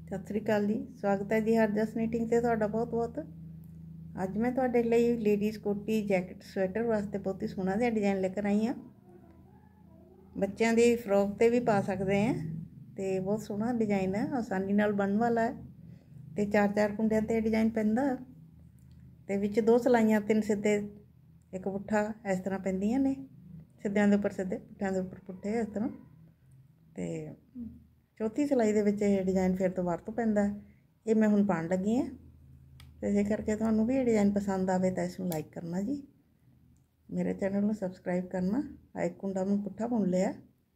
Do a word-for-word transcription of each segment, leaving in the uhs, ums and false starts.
सत श्री अकाल जी। स्वागत है जी हरजस नीटिंग से तुहाडा बहुत बहुत। अज मैं तुहाडे लई लेडीज़ कोटी जैकेट स्वेटर वास्ते बहुत ही सोहना जिहा डिजाइन लेकर आई हाँ। बच्चों की फ्रॉक ते भी पा सकते हैं तो बहुत सोहना डिजाइन है, आसानी नाल बनने वाला है। तो चार चार कुंडियां ते डिजाइन पैंदा ते विच दो सलाइयां तीन सीधे एक पुट्ठा इस तरह पैंदियां ने, सीधियां दे उपर सीधे पुट्ठियां दे उपर पुट्ठे इस तरह। तो चौथी सिलाई दे विच ये डिजाइन फिर दोबारा तो पैंदा है। ये मैं हुण पाउण लगी हाँ। तो इस करके तुहानूं भी ये डिजाइन पसंद आवे तो इसनूं लाइक करना जी, मेरे चैनल में सबसक्राइब करना। एक कुंडा मैं पुट्ठा बुन लिया,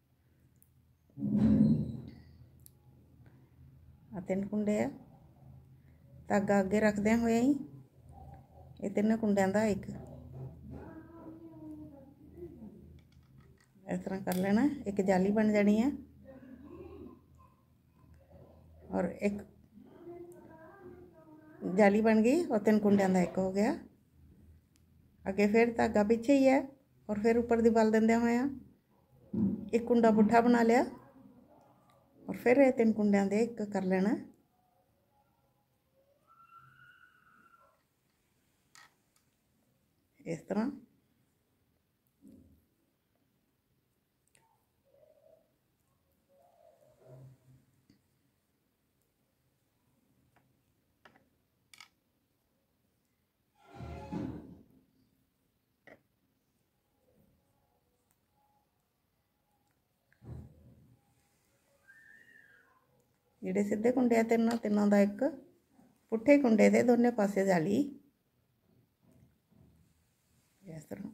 तीन कुंडे आ। धागा अगे रखद्या होया ही ये तीनों कुंडियां दा एक इस तरह कर लेना। एक जाली बन जानी है और एक जाली बन गई और तीन कुंडियां दा एक हो गया। अगे फिर धागा पीछे ही है और फिर ऊपर दी बल देंदे होया एक कुंडा पुट्ठा बना लिया और फिर ये तीन कुंडियां दे एक कर लेना। इस तरह जिहड़े सीधे कुंडे आ तीनों तीनों का एक पुट्ठे कुंडे दे दोनों पासे जाली इस तरह।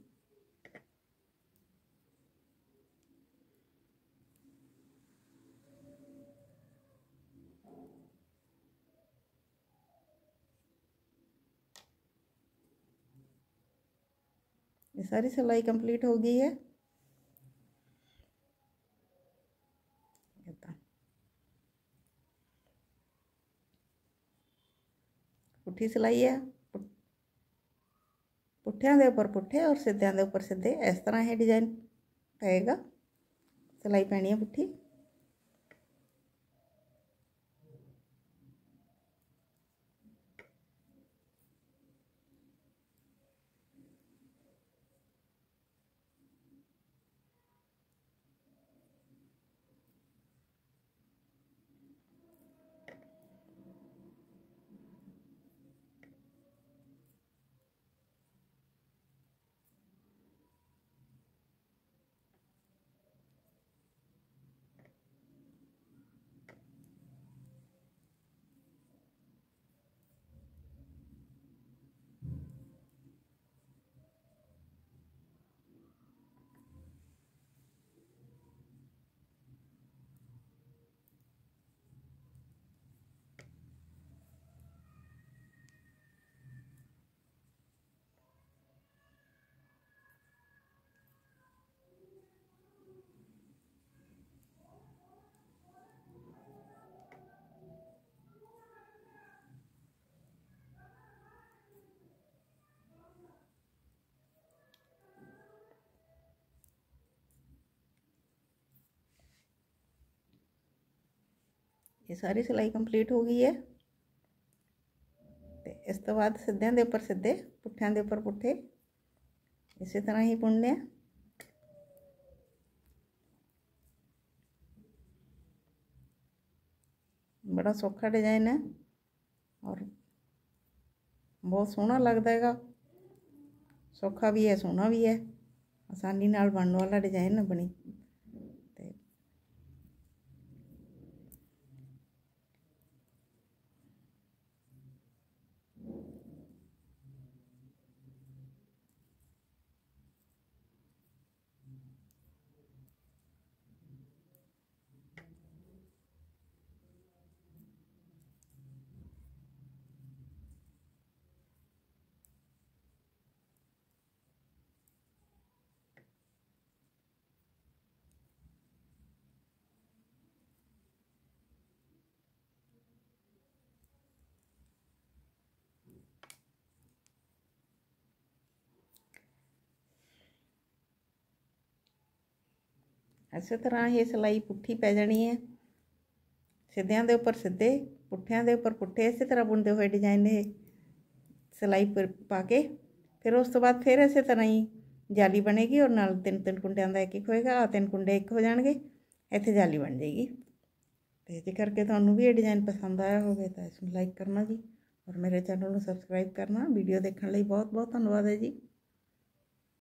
ये सारी सिलाई कंप्लीट हो गई है। पुट्ठी सिलाई है, पुट्ठियां दे उपर पुट्ठे और सीधियां दे उपर सीधे इस तरह ये डिजाइन पेगा। सिलाई पैनी है पुट्ठी। ये सारी सिलाई कंप्लीट हो गई है। तो इस तो बाद सीधियां दे उपर सीधे पुट्ठियां दे उपर पुट्ठे इसी तरह ही बुनने। बड़ा सौखा डिजाइन है और बहुत सोहना लगता है। सौखा भी है, सोहना भी है, आसानी नाल बनने वाला डिजाइन बनी। इस तरह ये सिलाई पुट्ठी पै जानी है। ਸਿੱਧਿਆਂ ਦੇ ਉੱਪਰ ਸਿੱਧੇ, ਪੁੱਠਿਆਂ ਦੇ ਉੱਪਰ ਪੁੱਠੇ, ਇਸੇ ਤਰ੍ਹਾਂ ਬੁਣਦੇ ਹੋਏ ਡਿਜ਼ਾਈਨ ਇਹ ਸਿਲਾਈ ਪਰ ਪਾ ਕੇ ਫਿਰ ਉਸ ਤੋਂ ਬਾਅਦ ਫਿਰ ਇਸੇ ਤਰ੍ਹਾਂ ਹੀ ਜਾਲੀ ਬਣੇਗੀ ਔਰ ਨਾਲ ਤਿੰਨ ਤਿੰਨ ਕੁੰਡਿਆਂ ਦਾ ਇੱਕ ਇੱਕ ਹੋਏਗਾ। ਆ ਤਿੰਨ ਕੁੰਡੇ ਇੱਕ ਹੋ ਜਾਣਗੇ, ਇੱਥੇ ਜਾਲੀ ਬਣ ਜਾਏਗੀ। ਤੇ ਜੇ ਕਰਕੇ ਤੁਹਾਨੂੰ ਵੀ ਇਹ ਡਿਜ਼ਾਈਨ ਪਸੰਦ ਆਇਆ ਹੋਵੇ ਤਾਂ ਇਸ ਨੂੰ ਲਾਈਕ ਕਰਨਾ ਜੀ, ਔਰ ਮੇਰੇ ਚੈਨਲ ਨੂੰ ਸਬਸਕ੍ਰਾਈਬ ਕਰਨਾ। ਵੀਡੀਓ ਦੇਖਣ ਲਈ ਬਹੁਤ ਬਹੁਤ ਧੰਨਵਾਦ ਹੈ ਜੀ।